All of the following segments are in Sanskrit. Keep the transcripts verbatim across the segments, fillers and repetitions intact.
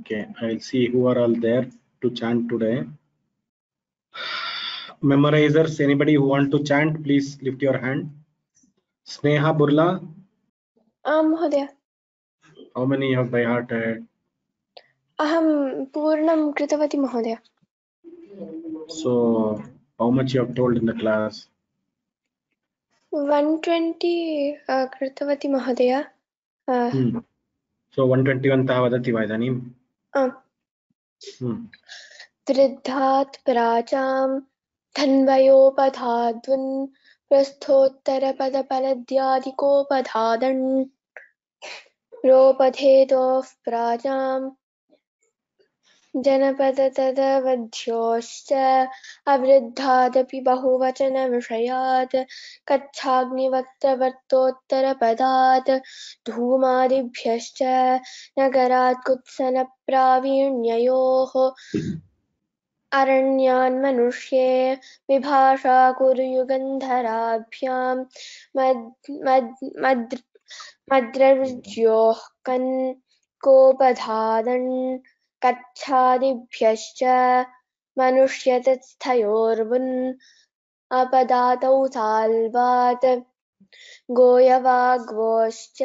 Okay, I will see who are all there to chant today. Memorizers, anybody who want to chant, please lift your hand. Sneha Burla. आं महोदय. How many you have by hearted? अहं पूर्णं कृतवती महोदय. So, how much you have told in the class? one twenty uh, कृतवती महोदय. uh, Hmm. So one twenty-one तः वदति वा इदानीं? आम्. Hmm. वृद्धात् प्राचां धन्वयोपधाद्वन् प्रस्थोत्तरपदपलद्यादिकोपधादन् रोपधेदोः प्राचां जनपदतदवध्योश्च अवृद्धादपि बहुवचनविषयात् कच्छाग्निवक्त्रवर्तोत्तरपदात् धूमादिभ्यश्च नगरात् कुत्सनप्रावीण्ययोः अरण्यान्मनुष्ये विभाषा कुरुयुगन्धराभ्यां मद् मद् मद् मद्रज्योः कन् कोपधादन् कच्छादिभ्यश्च मनुष्यतस्थयोर्वन् अपदातौ साल्वात् गोयवाग्वोश्च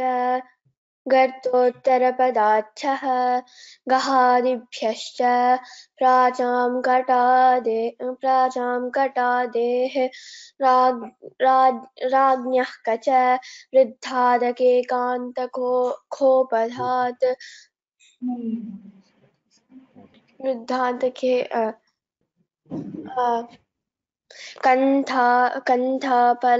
गर्तोत्तरपदाच्छः गहादिभ्यश्च प्राचां कटादे प्राचां कटादेः राग राज राज्ञः कच वृद्धादकेकान्तको खोपधात् वृद्धादके कन्था कन्थापल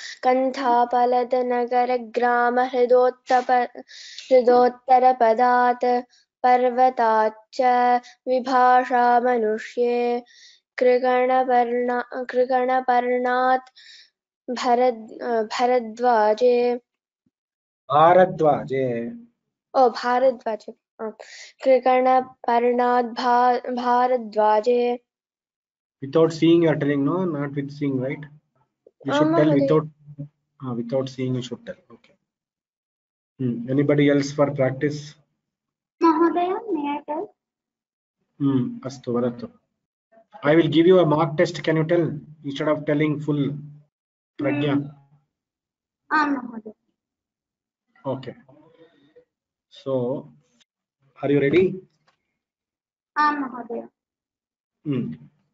कन्थापलदनगरग्रामहृदोत्तप हृदोत्तरपदात् पर्वताच्च विभाषा मनुष्ये कृगणपर्णा कृगणपर्णात् भरद् भरद्वाजे भारद्वाजे. ओ भारद्वाजे कृगणपर्णात् भा भारद्वाजे. Without seeing you are telling, no? Not with seeing, right? You should tell without uh, without seeing you should tell. Okay. Hmm. Anybody else for practice? Mahodaya, may I tell? Hmm. Astu vadatu. I will give you a mock test. Can you tell instead of telling full prajna? Aam Mahodaya. Okay. So, are you ready? Aam Mahodaya. Hmm.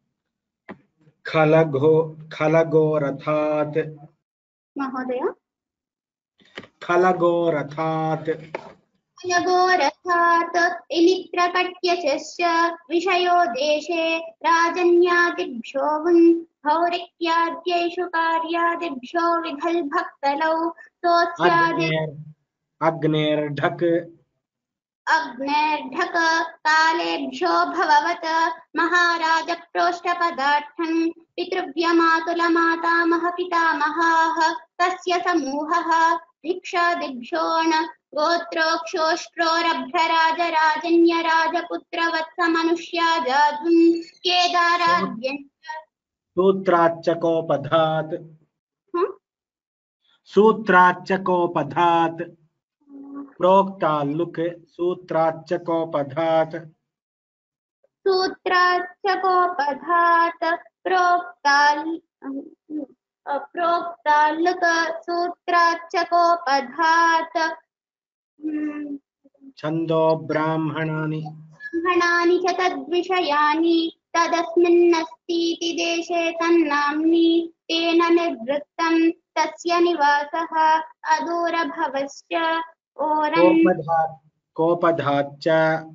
Khalago khalago rathat. Mahodaya. Khalago rathat. खलगोरथात् इलित्रकट्यशस्य विषयो देशे राजन्यादिभ्यो वुन् भौरिक्याद्यैषु कार्यादिभ्यो विधल्भक्तलौ सोऽस्यादि अग्नेर ढक अग्नेर्ढक कालेभ्यो भववत् महाराज प्रोष्ठपदार्थं पितृव्यमातुलमातामह पितामहाः तस्य समूहः भिक्षादिभ्योऽण गोत्रोक्षोष्ट्रोरभ्यराजराजन्यराजपुत्रवत्समनुष्या जातुं केदाराद्यञ्च सूत्राच्चकोपधात् सूत्राच्चकोपधात् प्रोक्ताल्लुक सूत्राच्चकोपधात् सूत्राच्चकोपधात् प्रोक्ताल् प्रोक्ताल्लुक सूत्राच्चकोपधात् छन्दो ब्राह्मणानि ब्राह्मणानि च तद्विषयानि तदस्मिन्नस्तीति देशे तन्नाम्नि तेन निवृत्तं तस्य निवासः अदूरभवश्च ओरन् कोपधात् कोपधाच्च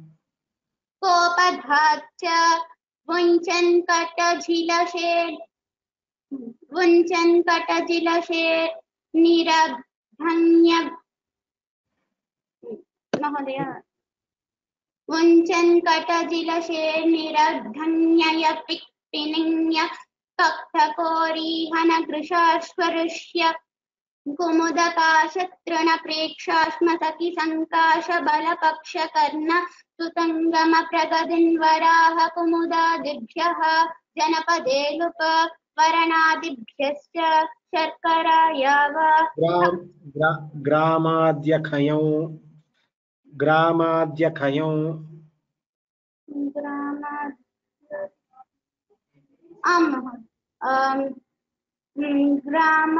कोपधाच्च वुञ्चन् कटझिलशे वुञ्चन् कटजिलशे निरभ्यन्य महोदय वुञ्चन् कटजिलशे निरधन्यय पिक्पिनिन्य कक्थकोरीहनगृशाश्वरुष्य कुमुदकाशतृणप्रेक्षाश्मसखि सङ्काशबलपक्षकर्ण सुतङ्गमप्रगदिन्वराह कुमुदादिभ्यः जनपदे लुप वरणादिभ्यश्च शर्करायाव ग्राम ग्रा, ग्रामाद्यखयौ ग्रामाद्यखयौ आं महोदय ग्राम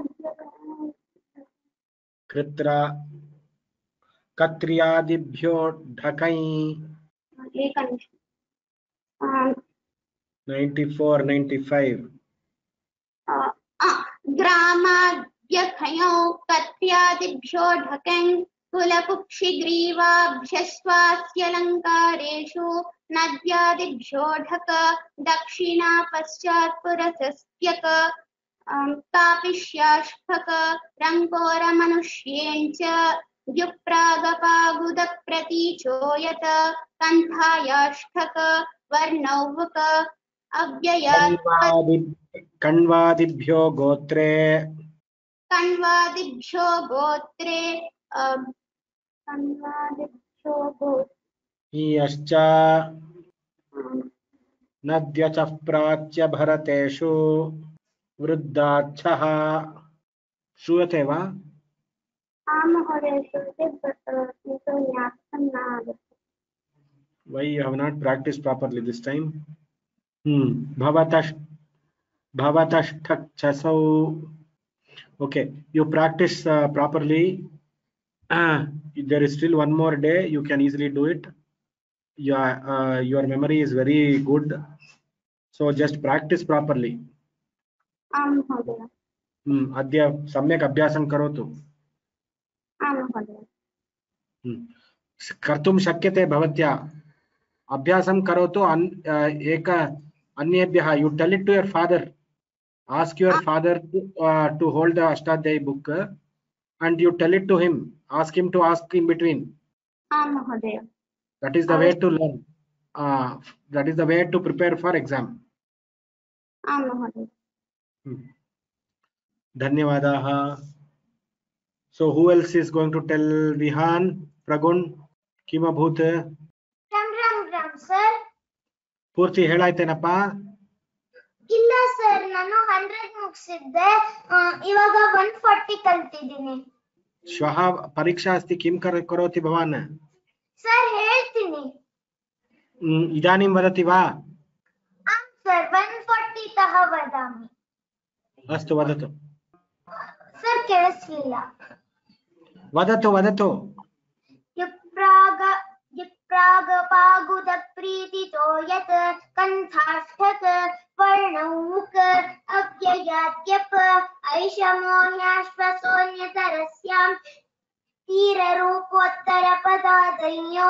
कृत्रा कत्र्यादिभ्यो ढकै एकनिमिषम् ninety-four ninety-five ग्रामाद्यखयो कत्र्यादिभ्यो ढकन् कुलकुक्षिग्रीवाभ्यस्वास्यलङ्कारेषु नद्यादिभ्यो ढक दक्षिणा पश्चात् पुरसस्त्यक कापिष्याष्फक रङ्कोरमनुष्येञ्च द्युप्रागपागुदप्रतीचो यत कन्थायाष्ठक वर्णौवक अव्ययात् कण्वादिभ्यो गोत्रे कण्वादिभ्यो गोत्रे कण्वादिभ्यो गोत्रे यश्च नद्यचः प्राच्य भरतेषु वृद्धाच्छः श्रूयते वा? आं महोदय श्रूयते किन्तु ज्ञापकं न आगतम्. Why you have not practiced properly this time? Hmm. Bhavatash Bhavatashthachasau. Okay, you practice uh, properly. Uh, there is still one more day. You can easily do it. Your uh, your memory is very good. So just practice properly. आं महोदय. Hmm. अद्य सम्यक् अभ्यासं करोतु. आं महोदय. Hmm. कर्तुं शक्यते भवत्या. अभ्यासं करोतु. एक अन्येभ्यः you tell it to your father. Ask your father to, uh, to hold the Ashtadhyayi book and you tell it to him. Ask him to ask in between. आं महोदय. That is the way to learn. Uh, that is the way to prepare for exam. आं महोदय. धन्यवादाः. So who else is going to tell? Vihan, Pragun, किम् अभूत्? राम राम राम सर. ಪೂರ್ತಿ ಹೇಳಾಯ್ತೇನಪ್ಪ? ಇಲ್ಲ ಸರ್, ನಾನು ಹಂಡ್ರೆಡ್ ಮುಗಿಸಿದ್ದೆ, ಇವಾಗ ಒನ್ ಫಾರ್ಟಿ ಕಲ್ತಿದ್ದೀನಿ. श्वः परीक्षा अस्ति. किं करोति भवान्? सर ಹೇಳ್ತೀನಿ. इदानीं वदति वा? आं सर, ಒನ್ ಫಾರ್ಟಿ तः वदामि. अस्तु वदतु. सर ಕೇಳಿಸ್ಲಿಲ್ಲ. वदतु वदतु. युप्राग युप्रागपागुदप्रीतितो यत् कन्थाष्ठक वर्णौक अव्ययाद्यप ऐषमो ह्याश्वसोऽन्यतरस्यां तीररूपोत्तरपदादयौ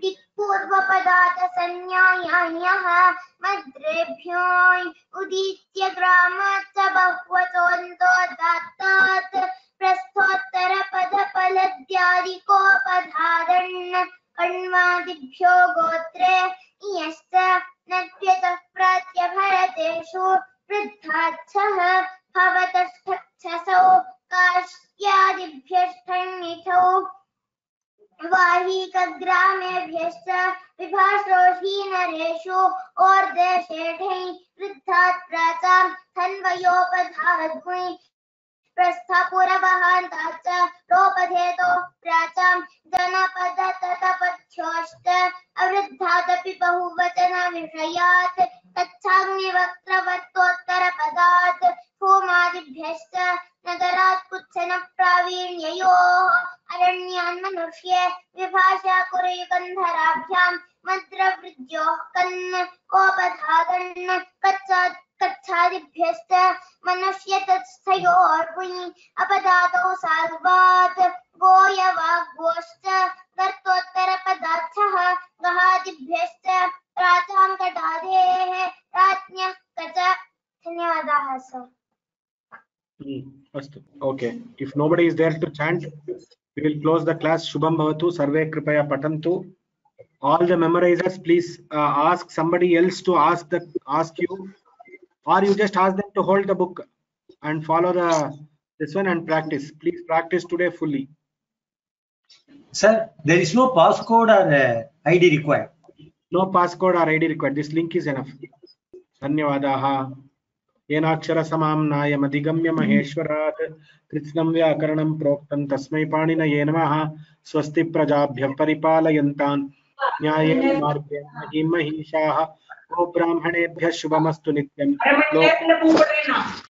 दिक्पूर्वपदातसंज्ञायान्यः मद्रेभ्यो उदीच्य ग्रामात् स बह्वतोऽन्तोदात्तात् प्रस्थोत्तरपदफलद्यादिकोपधादन् कण्वादिभ्यो गोत्रे इयश्च नद्यतः प्राच्य भरतेषु वृद्धाच्छः भवतश्चसौ काश्यादिभ्यष्ठन्निथौ वाहीकग्रामेभ्यश्च विभाषोहीनरेषु ओर्देशेढै वृद्धात् प्राचां धन्वयोपधाद्वै प्रस्थपुरवहान्ताच्च रोपधेतो प्राचां जनपदततपथ्योश्च अवृद्धादपि बहुवचनविषयात् तच्छाग्निवक्त्रवत्तोत्तरपदात् भूमादिभ्यश्च नगरात् कुत्सनप्रावीण्ययोः अरण्यान्मनुष्ये विभाषा कुरयुगन्धराभ्यां मद्रवृद्योः कन् कोपधादन् कच्चात् कच्छादिभ्यश्च मनुष्यतस्थयोर्वै अपदातौ साधुवात् गोयवाग्गोश्च गर्तोत्तरपदार्थः गहादिभ्यश्च प्राचां कटादेः राज्ञः कच. धन्यवादाः सर. अस्तु. Okay. If nobody is there to chant, we will close the class. Shubham bhavatu. Sarve kripaya patantu. All the memorizers, please uh, ask somebody else to ask the ask you, or you just ask them to hold the book and follow the this one and practice. Please practice today fully. Sir, there is no passcode or uh, I D required. No passcode or I D required. This link is enough. Dhanyavadaha. येनाक्षर समाम्नायमधिगम्य महेश्वरात् कृत्स्नं व्याकरणं प्रोक्तं तस्मै पाणिनये नमः. स्वस्ति प्रजाभ्यः परिपालयन्तान् न्यायेन मार्गेण महीं महिषाः गो ब्राह्मणेभ्यः शुभमस्तु नित्यं। अरे मैं लोक टेप ने पूछ रही ना